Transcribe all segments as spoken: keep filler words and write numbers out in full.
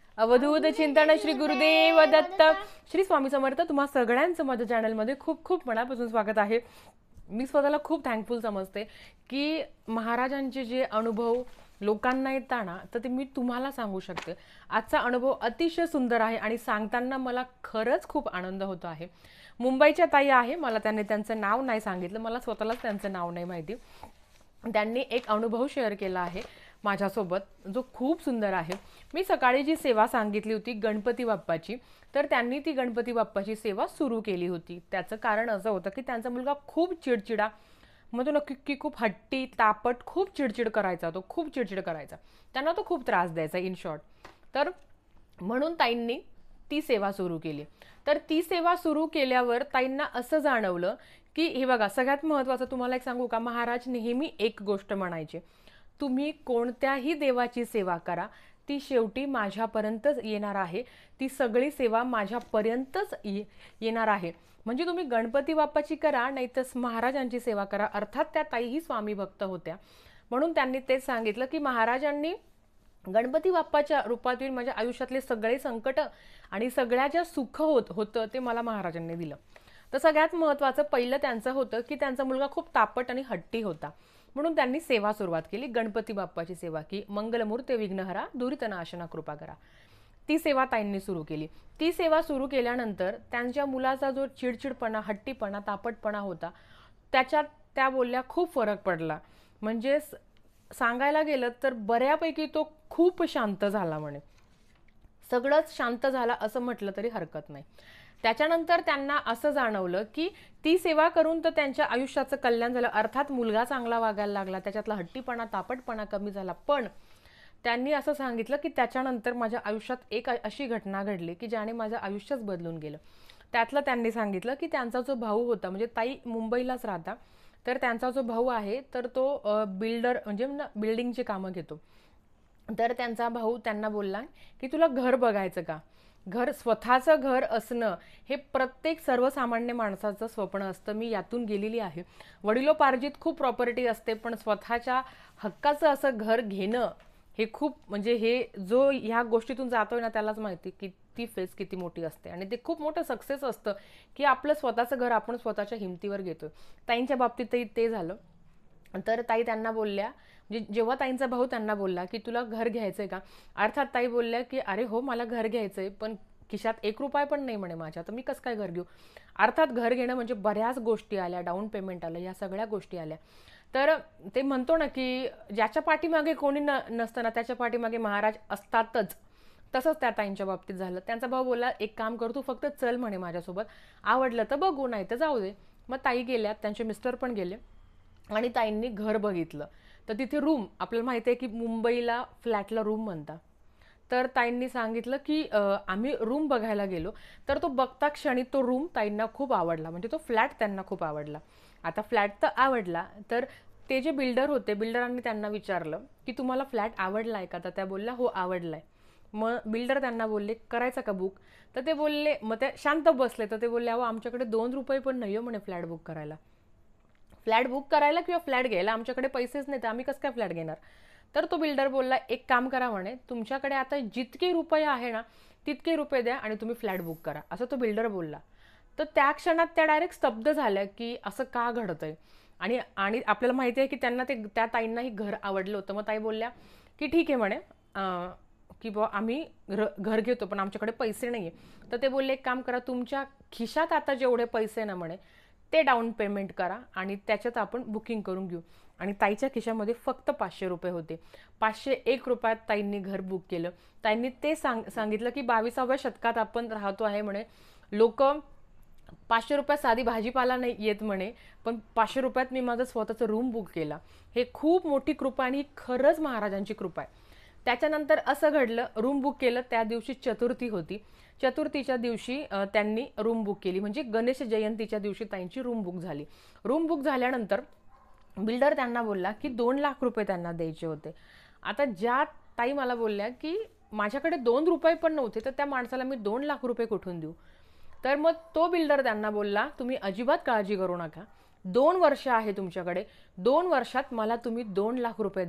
अवधूत चिंतन श्री गुरुदेव दत्त श्री स्वामी समर्थ. तुम्हा सगळ्यांचं माझ्या चॅनलमध्ये खूप खूप मनापासून स्वागत आहे. मी स्वतःला खूप थँकफुल समजते की महाराजांचे जे अनुभव लोकांना येतात ना, तर ते मी तुम्हाला सांगू शकते. आजचा अनुभव अतिशय सुंदर आहे आणि सांगताना मला खरंच खूप आनंद होतो आहे. मुंबईच्या ताई आहे, मला त्यांनी त्यांचं नाव नाही सांगितलं, मला स्वतःलाच त्यांचं नाव नाही माहिती. त्यांनी एक अनुभव शेअर केला आहे माझ्यासोबत जो खूप सुंदर आहे. मी सकाळी जी सेवा सांगितली होती गणपती बाप्पाची, तर त्यांनी ती गणपती बाप्पाची सेवा सुरू केली होती. त्याचं कारण असं होतं की त्यांचा मुलगा खूप चिडचिडा म्हणतो ना की की खूप हट्टी तापट, खूप चिडचिड करायचा, तो खूप चिडचिड करायचा, त्यांना तो खूप त्रास द्यायचा इन शॉर्ट. तर म्हणून ताईंनी ती सेवा सुरू केली. तर ती सेवा सुरू केल्यावर ताईंना असं जाणवलं की हे बघा, सगळ्यात महत्त्वाचं तुम्हाला एक सांगू का, महाराज नेहमी एक गोष्ट म्हणायचे, तुम्ही कोणत्याही देवाची सेवा करा, ती शेवटी माझ्यापर्यंतच येणार आहे, ती सगळी सेवा माझ्यापर्यंतच येणार आहे. म्हणजे तुम्ही गणपती बाप्पाची करा नाही तर महाराजांची सेवा करा. अर्थात त्या ताईही स्वामी भक्त होत्या, म्हणून त्यांनी तेच सांगितलं की महाराजांनी गणपती बाप्पाच्या रूपातील माझ्या आयुष्यातले सगळे संकट आणि सगळ्या ज्या सुख होत होतं ते मला महाराजांनी दिलं. तर सगळ्यात महत्त्वाचं पहिलं त्यांचं होतं की त्यांचा मुलगा खूप तापट आणि हट्टी होता, म्हणून त्यांनी सेवा सुरुवात केली, गणपती बाप्पाची सेवा की मंगलमूर्ते विघ्नहरा दुरितनाशना कृपा करा. ती सेवा ताईंनी सुरू केली. ती सेवा सुरू केल्यानंतर त्यांच्या मुलाचा जो चिडचिडपणा, हट्टीपणा, तापटपणा होता त्याच्यात त्या बोलल्या खूप फरक पडला. म्हणजे सांगायला गेलं तर बऱ्यापैकी तो खूप शांत झाला म्हणे, सगळंच शांत झाला असं म्हटलं तरी हरकत नाही. त्याच्यानंतर त्यांना असं जाणवलं की ती सेवा करून तर त्यांच्या आयुष्याचं कल्याण झालं. अर्थात मुलगा चांगला वागायला लागला, त्याच्यातला हट्टीपणा तापटपणा कमी झाला. पण त्यांनी असं सांगितलं की त्याच्यानंतर माझ्या आयुष्यात एक अशी घटना घडली की ज्याने माझं आयुष्यच बदलून गेलं. त्यातलं त्यांनी सांगितलं की त्यांचा जो भाऊ होता, म्हणजे ताई मुंबईलाच राहता, तर त्यांचा जो भाऊ आहे तर तो बिल्डर म्हणजे बिल्डिंगची कामं घेतो. तर त्यांचा भाऊ त्यांना बोलला की तुला घर बघायचं का, घर स्वतःचं घर असणं हे प्रत्येक सर्वसामान्य माणसाचं स्वप्न असतं. मी यातून गेलेली आहे. वडिलोपार्जित खूप प्रॉपर्टी असते, पण स्वतःच्या हक्काचं असं घर घेणं हे खूप, म्हणजे हे जो ह्या गोष्टीतून जातोय ना त्यालाच माहिती की ती फेस किती मोठी असते आणि ते खूप मोठं सक्सेस असतं की आपलं स्वतःचं घर आपण स्वतःच्या हिमतीवर घेतोय. ताईंच्या बाबतीतही ते झालं. तर ताई त्यांना बोलल्या, म्हणजे जेव्हा ताईंचा भाऊ त्यांना बोलला की तुला घर घ्यायचंय का, अर्थात ताई बोलल्या की अरे हो मला घर घ्यायचंय, पण खिशात एक रुपया पण नाही म्हणे माझ्या, तर मी कसं काय घर घेऊ. अर्थात घर घेणं म्हणजे बऱ्याच गोष्टी आल्या, डाऊन पेमेंट आलं, या सगळ्या गोष्टी आल्या. तर ते म्हणतो ना की ज्याच्या पाठीमागे कोणी न नसतं ना त्याच्या पाठीमागे महाराज असतातच. तसंच त्या ताईंच्या बाबतीत झालं. त्यांचा भाऊ बोलला एक काम कर, तू फक्त चल म्हणे माझ्यासोबत, आवडलं तर बघू नाही तर जाऊ दे. मग ताई गेल्या, त्यांचे मिस्टर पण गेले आणि ताईंनी घर बघितलं. तर तिथे रूम, आपल्याला माहिती आहे की मुंबईला फ्लॅटला रूम म्हणतात. तर ताईंनी सांगितलं की आम्ही रूम बघायला गेलो. तर तो बघता क्षणी तो रूम ताईंना खूप आवडला, म्हणजे तो फ्लॅट त्यांना खूप आवडला. आता फ्लॅट तर आवडला, तर ते जे बिल्डर होते, बिल्डरांनी त्यांना विचारलं की तुम्हाला फ्लॅट आवडलाय का, तर त्या बोलल्या हो आवडलाय. मग बिल्डर त्यांना बोलले करायचं का बुक, तर ते बोलले, मग ते शांत बसले. तर ते बोलले अहो आमच्याकडे दोन रुपये पण नाही हो म्हणे फ्लॅट बुक करायला, फ्लॅट बुक करायला किंवा फ्लॅट घ्यायला आमच्याकडे पैसेच नाही, तर आम्ही कसं काय फ्लॅट घेणार. तर तो बिल्डर बोलला एक काम करा म्हणे, तुमच्याकडे आता जितके रुपये आहे ना तितके रुपये द्या आणि तुम्ही फ्लॅट बुक करा, असं तो बिल्डर बोलला. तर त्या क्षणात त्या डायरेक्ट स्तब्ध झाल्या की असं का घडतंय. आणि आणि आपल्याला माहिती आहे की त्यांना ते त्या ताईंनाही घर आवडलं होतं. मग ताई बोलल्या की ठीक आहे म्हणे की बुवा आम्ही घर घेतो पण आमच्याकडे पैसे नाही आहे. तर ते बोलले एक काम करा, तुमच्या खिशात आता जेवढे पैसे ना म्हणे ते डाऊन पेमेंट करा आणि त्याच्यात आपण बुकिंग करून घेऊ. आणि ताईच्या खिशामध्ये फक्त पाचशे रुपये होते. पाचशे एक रुपयात ताईंनी घर बुक केलं. ताईंनी ते सांग सांगितलं की बावीसाव्या शतकात आपण राहतो आहे म्हणे, लोक पाचशे रुपयात साधी भाजीपाला नाही येत म्हणे, पण पाचशे रुपयात मी माझं स्वतःचं रूम बुक केला. हे खूप मोठी कृपा आणि खरंच महाराजांची कृपा आहे. त्याच्यानंतर असं घडलं, रूम बुक केलं, त्या दिवशी चतुर्थी होती. चतुर्थीच्या दिवशी त्यांनी रूम बुक केली, म्हणजे गणेश जयंतीच्या दिवशी ताईंची रूम बुक झाली. रूम बुक झाल्यानंतर बिल्डर त्यांना बोलला की दोन लाख रुपये त्यांना द्यायचे होते. आता ज्या ताई मला बोलल्या की माझ्याकडे दोन रुपये पण नव्हते, तर त्या माणसाला मी दोन लाख रुपये कुठून देऊ. तर मग तो बिल्डर त्यांना बोलला तुम्ही अजिबात काळजी करू नका, दोन वर्ष आहे तुमच्याकडे, दोन वर्षात मला तुम्ही दोन लाख रुपये द्या.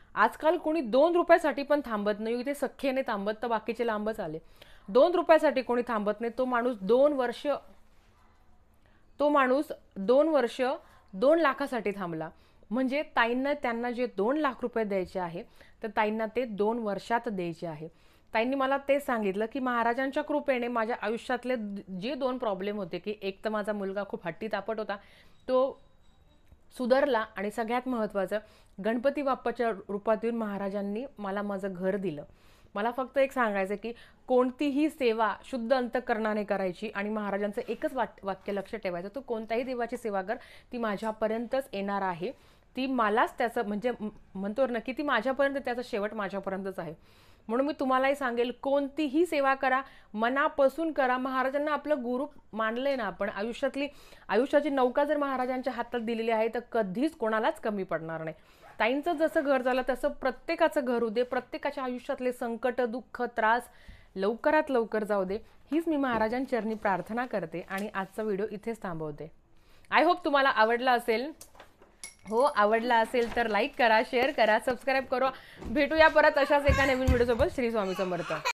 आजकाल कोणी दोन रुपयासाठी पण थांबत नाही. इथे सख्खेने थांबत तर बाकीचे लांबच आले. दोन रुपयासाठी कोणी थांबत नाही. तो माणूस दोन वर्ष तो माणूस दोन वर्ष दोन लाखासाठी थांबला. म्हणजे ताईंना त्यांना जे दोन लाख रुपये द्यायचे आहे तर ताईंना ते दोन वर्षात द्यायचे आहे. ताईंनी मला तेच सांगितलं की महाराजांच्या कृपेने माझ्या आयुष्यातले जे दोन प्रॉब्लेम होते, की एक तर माझा मुलगा खूप हट्टी तापट होता, तो सुधारला, आणि सगळ्यात महत्त्वाचं गणपती बाप्पाच्या रूपात येऊन महाराजांनी मला माझं घर दिलं. मला फक्त एक सांगायचं की कोणतीही सेवा शुद्ध अंतःकरणाने करायची आणि महाराजांचं एकच वाक वाक्य लक्ष ठेवायचं, तू कोणत्याही देवाची सेवा कर, ती माझ्यापर्यंतच येणार आहे. ती मलाच त्याचं म्हणजे म्हणतो ना की ती माझ्यापर्यंत, त्याचा शेवट माझ्यापर्यंतच आहे. म्हणून मी तुम्हालाही सांगेल, कोणतीही सेवा करा, मनापासून करा. महाराजांना आपलं गुरु मानलंय ना आपण, आयुष्यातली आयुष्याची नौका जर महाराजांच्या हातात दिलेली आहे तर कधीच कोणालाच कमी पडणार नाही. ताईंचं जसं घर झालं तसं प्रत्येकाचं घर होऊ दे, प्रत्येकाच्या आयुष्यातले संकट, दुःख, त्रास लवकरात लवकर जाऊ दे, हीच मी महाराजांचरणी प्रार्थना करते आणि आजचा व्हिडिओ इथेच थांबवते. आय होप तुम्हाला आवडला असेल. हो, आवडला असेल तर लाईक करा, शेअर करा, सबस्क्राईब करा. भेटूया परत अशाच एका नवीन व्हिडिओसोबत. श्री स्वामी समर्थ.